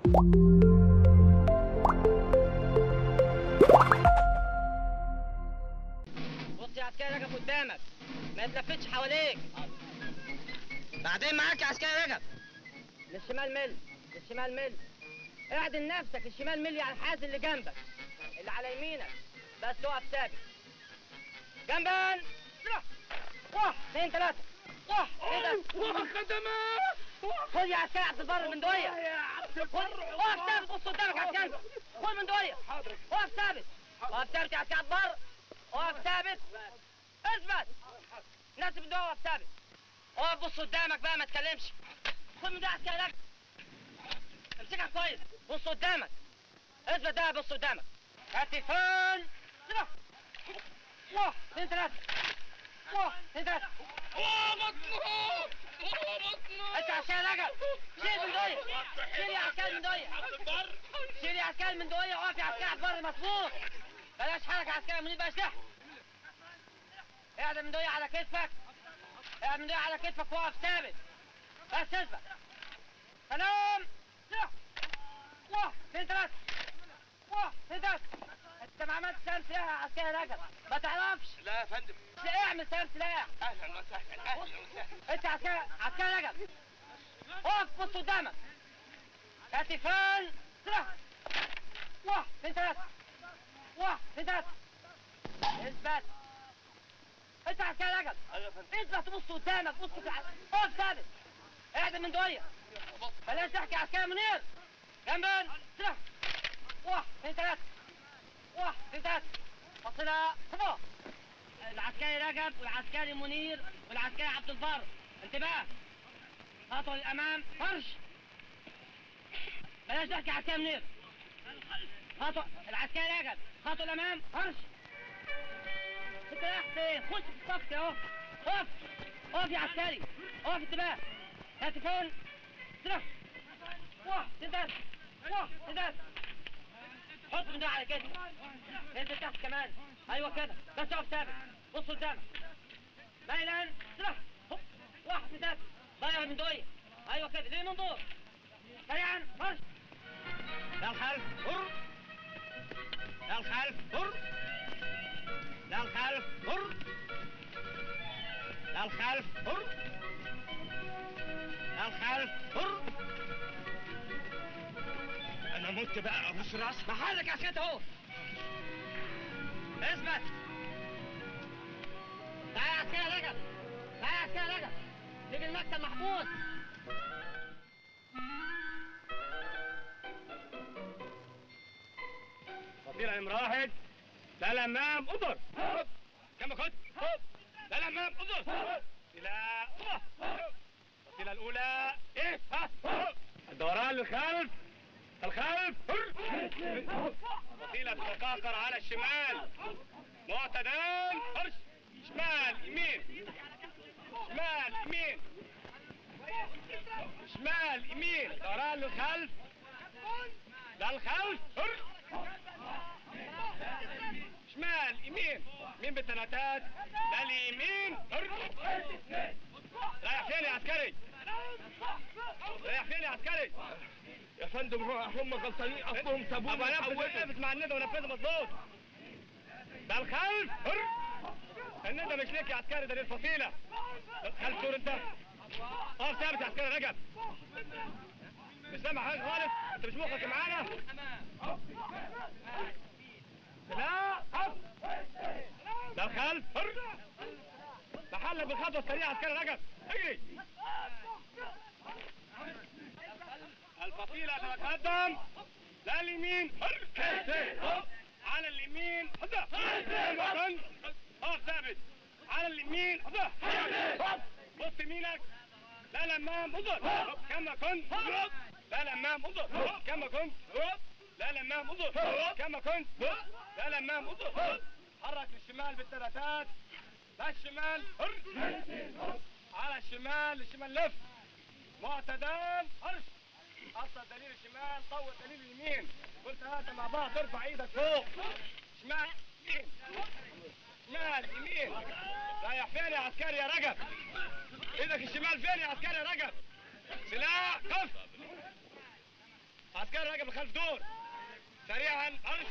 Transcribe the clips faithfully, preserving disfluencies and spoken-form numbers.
بص يا عسكري رجب قدامك، ما يتلفتش حواليك. بعدين معاك يا عسكري رجب. للشمال مل، للشمال مل. اعدل نفسك، الشمال مل على الحاز اللي جنبك، اللي على يمينك، بس اقف ثابت. جنبا واحد اثنين ثلاثة. واحد اثنين خدمات. خد يا عسكري عبد البر من دوية. يا عبد البر اقف ثابت، بص قدامك يا عسكري. خد من دوية. حاضر. اقف ثابت. اقف ثابت يا عسكري عبد البر. اقف ثابت. اثبت. ناسب من دوية، اقف ثابت. اقف بص قدامك بقى، ما تكلمش. خد من دوية يا عسكري رجب. امسكها كويس، بص قدامك. اثبت بقى، بص قدامك. كتفان. واحد اثنين ثلاثة. واحد اثنين ثلاثة. اوه مطلوب. اوه مطلوب. انت عسكري رجب، شيل من دوية. شيل يا عسكري من دوية. شيل يا عسكري من دوية. اقف يا عسكري عبد البر مظبوط. بلاش حركة يا عسكري منير، بلاش ضحك. اقعد من دوية على كتفك. اقعد من دوية على كتفك واقف ثابت. بس اثبت. سلام. واحد اثنين ثلاثة. واحد اثنين ثلاثة. انت ما عملتش سلام سلاح يا عسكري رجب، ما تعرفش. لا يا فندم. اعمل سلام سلاح. اهلا وسهلا. اهلا وسهلا. انت عسكري عسكري رجب. اقف بص قدامك. كتفان. سلاح. واحد اثنين ثلاثة. واحد اثنين ثلاثة. اثبت. انت عسكري رجب. ايوه يا فندم. اثبت وبص قدامك، بص في الع- اقف ثابت. اعدل من دوية. بلاش تحكي يا عسكري منير. جنبا. سلاح. واحد اثنين ثلاثة. واحد اثنين ثلاثة. فصلها صفا. العسكري رجب والعسكري منير والعسكري عبد البر. انتباه. خطوة للأمام، فرش. بلاش تحكي يا عسكري منير. خطوة العسكري رجب، خطوة الأمام، فرش. انت رايح فين؟ خش في الصف اهو. اقف. اقف يا عسكري. اقف انتباه. كتفين. سلاح. واحد اثنين ثلاثة. واحد اثنين ثلاثة. حط من ده على كده. انزل تحت كمان. ايوه كده، بس اقف ثابت. بص قدامك. ميلا. سلاح. هوب. واحد اثنين ثلاثة. ضيع من دوية. ايوه كده، ليه منظور. سريعا، فرش. للخلف، هر. للخلف، هر. للخلف، هر. للخلف، هر. للخلف، هر. انا مت بقى ابوس راسك. محلك يا سيد اهو. اثبت. تعال يا عسكري رجب. تعال يا عسكري رجب. تيجي المكتب محمود. فصيلة نمرة واحد. لا الامام اضر. كما كنت. لا الامام اضر. فصيلة الفصيلة الاولى ايه ها. الدوران للخلف. الخلف. فصيلة تتقاقر على الشمال. معتدل. فرش. شمال يمين. شمال يمين. شمال يمين. دوران للخلف. للخلف. فرش. شمال يمين. يمين بالثلاثات. لليمين. فرش. رايح فين يا عسكري؟ رايح فين يا عسكري؟ يا فندم هم غلطانين اصلهم سابوني. ابقى نفذ نفذ مع الندى ونفذه مظبوط. ده الخلف. هر. الندى مش ليك يا عسكري، ده للفصيله. خلف دور انت. اقف ثابت يا عسكري رجب. مش سامع حاجه خالص، انت مش مخك معانا. لا قف. ده الخلف. هر. محلك بالخطوه السريعه عسكري رجب. اجري. الفصيلة تتقدم. لا اليمين. على اليمين. اقف ثابت. على اليمين. بص يمينك. لا الامام انظر كما كنت. لا الامام انظر كما كنت. لا الامام انظر كما كنت. لا الامام انظر. حرك للشمال بالثلاثات. لا الشمال. على الشمال. الشمال لف. معتدل. ارش. قصر دليل الشمال. طول دليل اليمين. قلت هات مع بعض. ارفع ايدك فوق. شمال يمين. شمال يمين. رايح فين يا عسكري يا رجب؟ ايدك الشمال فين يا عسكري يا رجب؟ سلاح. قف. عسكري عسكري راجع من خلف دور. سريعا ارش.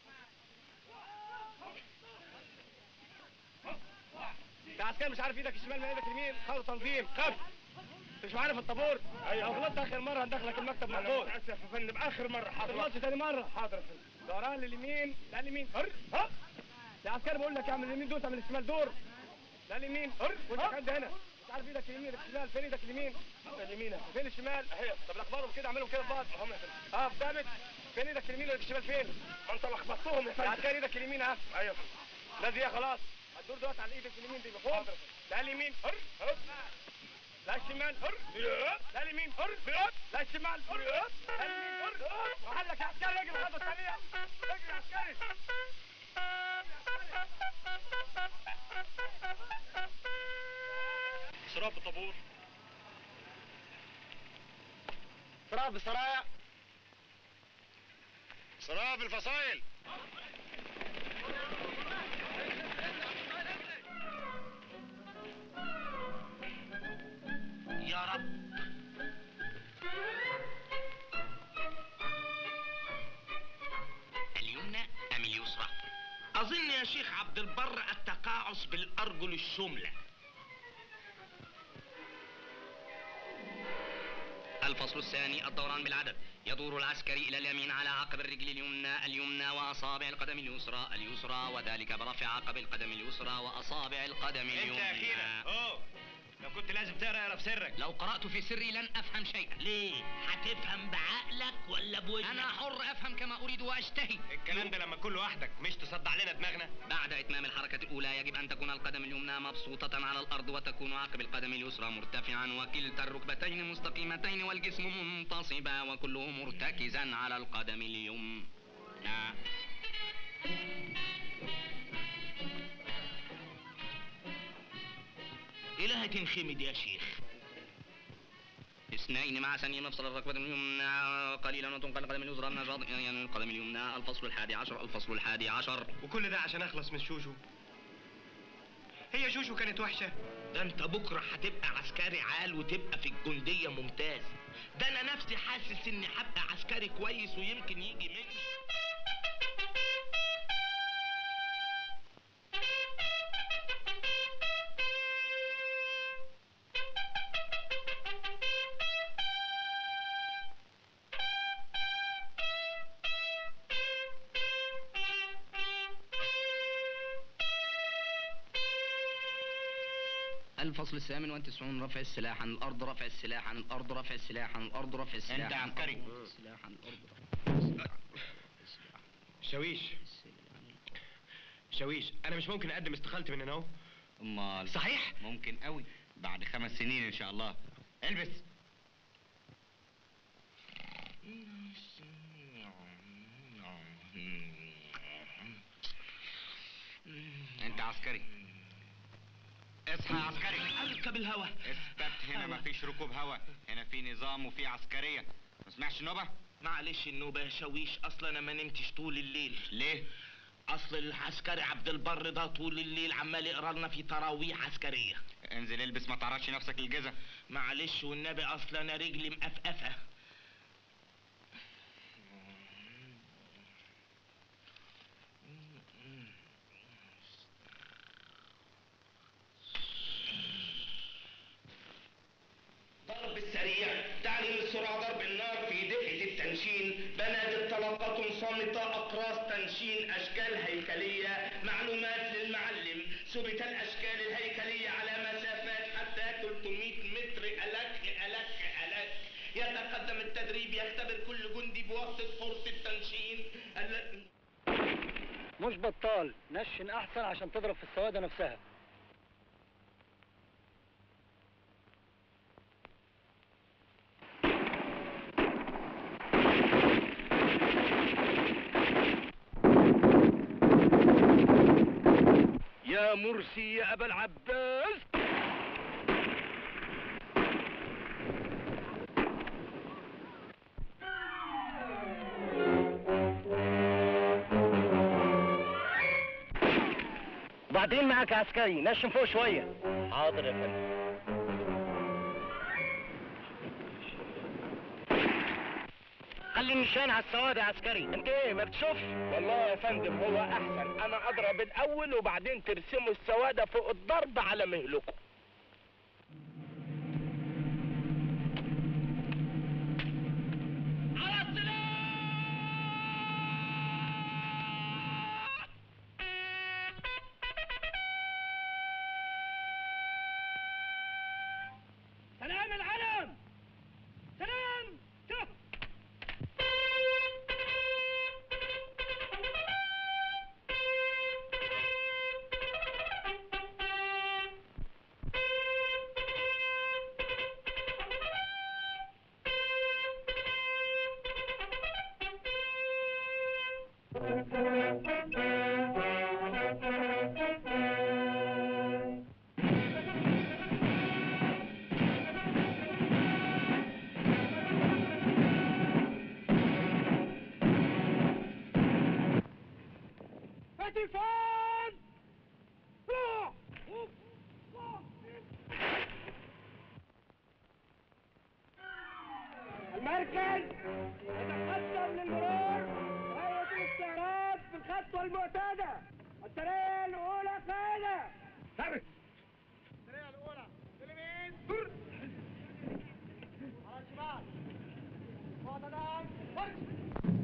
يا عسكري مش عارف ايدك الشمال من ايدك اليمين، خد تنظيم، خف. مش معانا في الطابور. ايوه غلطت اخر مره هندخلك المكتب مقفول. اسف يا فندم اخر مره. حاضر. ما تغلطش تاني مره. حاضر يا فندم. دوران لليمين، لا اليمين، هر هب. يا عسكري بقول لك اعمل اليمين دور، تعمل الشمال دور. لا اليمين، هر وانت قاعد هنا. مش عارف ايدك اليمين ايدك الشمال، فين ايدك اليمين؟ اليمين فين الشمال؟ اهي. طب لخبطهم كده، اعملهم كده في بعض. اهم يا فندم. اه ثابت. فين ايدك اليمين وايدك الشمال فين؟ ما انت لخبطتهم يا فندم. يا عسكري ايدك اليمين ها. ايوه. لا دي خلاص. الدور دلوقتي على ايدك اليمين دي مفهوم؟ لا اليمين، هر هب. لا الشمال، هر لا اليمين، هر لا الشمال، هر لا اليمين، هر وحلك يا عسكري. اجري الخطوه الثانيه. اجري يا عسكري. سراب الطابور. سراب السرايا. سراب الفصائل. يا رب. اليمنى ام اليسرى؟ اظن يا شيخ عبد البر التقاعس بالارجل الشملة. الفصل الثاني الدوران بالعدد. يدور العسكري إلى اليمين على عقب الرجل اليمنى اليمنى وأصابع القدم اليسرى اليسرى، وذلك برفع عقب القدم اليسرى وأصابع القدم اليمنى. انت اخيرا اوه لو كنت لازم تقرا اقرا في سرك. لو قرأت في سري لن أفهم شيئا. ليه؟ هتفهم بعقلك ولا بوجهك؟ أنا حر أفهم كما أريد وأشتهي. الكلام ده لما تكون لوحدك، مش تصدع لنا دماغنا. بعد إتمام الحركة الأولى يجب أن تكون القدم اليمنى مبسوطة على الأرض، وتكون عقب القدم اليسرى مرتفعا، وكلتا الركبتين مستقيمتين، والجسم منتصبا، وكله مرتكزا على القدم اليمنى. إلهي تنخمد يا شيخ. اثنين مع ثانية مفصل الركبة اليمنى قليلا، وتنقل القدم اليسرى من الجاض يعني القدم اليمنى. الفصل الحادي عشر الفصل الحادي عشر. وكل ده عشان اخلص من شوشو؟ هي شوشو كانت وحشة؟ ده انت بكرة هتبقى عسكري عال وتبقى في الجندية ممتاز. ده انا نفسي حاسس اني هبقى عسكري كويس ويمكن يجي مني. الفصل الثامن والتسعون. رفع السلاح عن الأرض، رفع السلاح عن الأرض، رفع السلاح عن الأرض، رفع السلاح أنت عن عسكري. الأرض، السلاح عن الأرض. شاويش شاويش أنا مش ممكن أقدم استقالتي من هنا أهو. أمال صحيح؟ ممكن قوي، بعد خمس سنين إن شاء الله. البس. أنت عسكري. اصحى يا عسكري. اركب الهوا. اثبت هنا مفيش ركوب هوا، هنا في نظام وفي عسكرية. ما سمعش النوبة؟ معلش النوبة يا شاويش، اصل انا ما نمتش طول الليل. ليه؟ اصل العسكري عبد البر ده طول الليل عمال يقرا لنا في تراويح عسكرية. انزل البس، ما تعرضش نفسك للجزا. معلش والنبي اصل انا رجلي مقفقفة. ضرب السريع تعني للسرعة ضرب النار في دقة التنشين. بنادق طلقات صامتة، أقراص تنشين، أشكال هيكلية. معلومات للمعلم. ثبت الأشكال الهيكلية على مسافات حتى ثلاثمائة متر. ألك ألك ألك. يتقدم التدريب، يختبر كل جندي بواسطة فرصة التنشين. ال... مش بطال، نشن احسن عشان تضرب في السوادة نفسها. يا مرسي يا أبا العباس. بعدين معاك عسكري، نشن فوق شوية. حاضر يا فندم. خلي النشان على السواد يا عسكري. انت ايه ما بتشوفش؟ والله يا فندم هو احسن، انا اضرب الاول وبعدين ترسموا السوادة فوق الضرب على مهلكم. سلام العلم، سلام شوف. اتفاق المركز يتقدم للمرور هيئة الاستعراض في الخطوة المعتادة. السرية الأولى قاعدة. ثابت. السرية الأولى اليمين على الشمال. معتدل فرش.